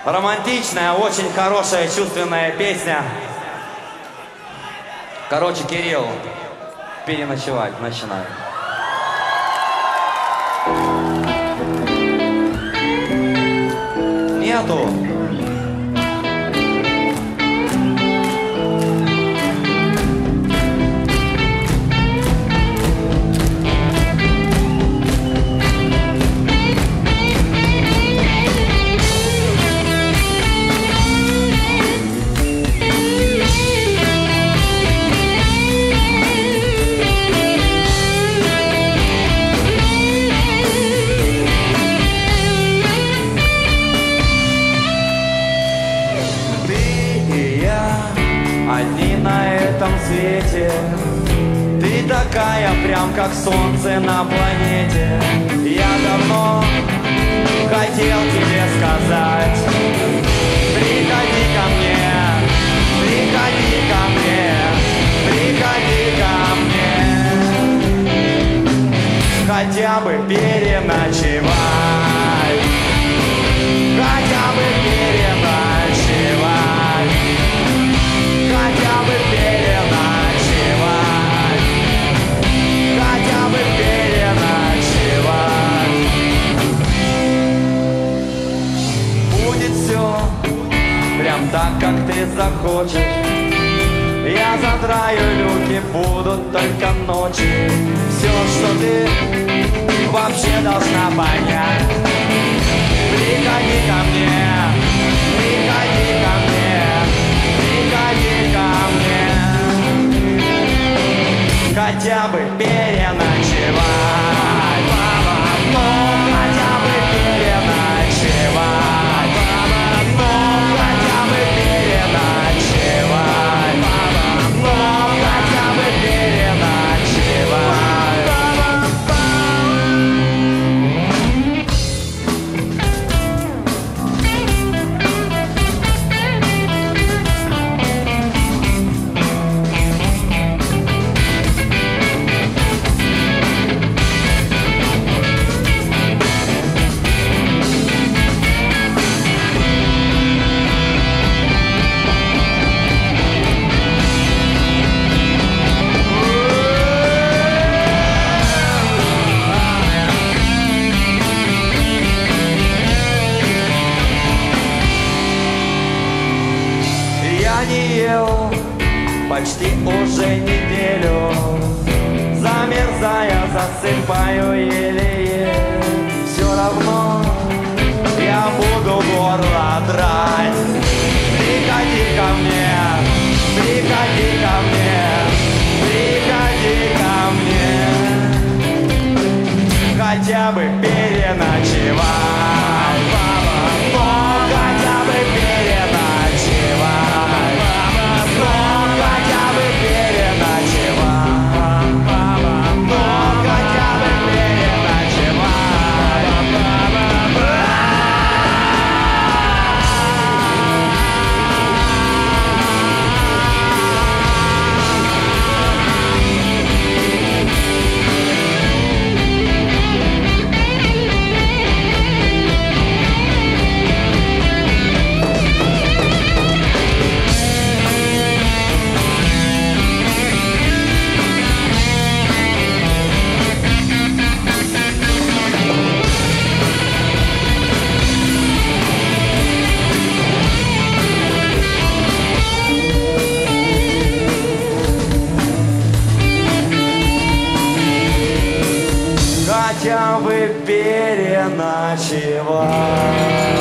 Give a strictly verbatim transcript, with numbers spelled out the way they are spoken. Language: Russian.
Романтичная, очень хорошая, чувственная песня. Короче, Кирилл, переночевать начинаем. Нету. Одни на этом свете. Ты такая, прям как солнце на планете. Я давно хотел тебе сказать: приходи ко мне, приходи ко мне, приходи ко мне, хотя бы переночевать, хотя бы переночевать, хотя бы переночевать, хотя бы переночевать. Будет все прям так, как ты захочешь. Я задраю люки, будут только ночи. Все, что ты вообще должна понять. Приходи ко мне, приходи ко мне, приходи ко мне, хотя бы переночевать, ну, хотя бы переночевать, ну, хотя бы переночевать, ну, хотя бы переночевать. Почти уже неделю, замерзая, засыпаю еле-еле. Все равно я буду горло драть. Приходи ко мне, приходи ко мне, приходи ко мне, хотя бы переночевать, но хотя бы переночевать, но хотя бы переночевать, но хотя бы переночевать. Хотя бы переночевать.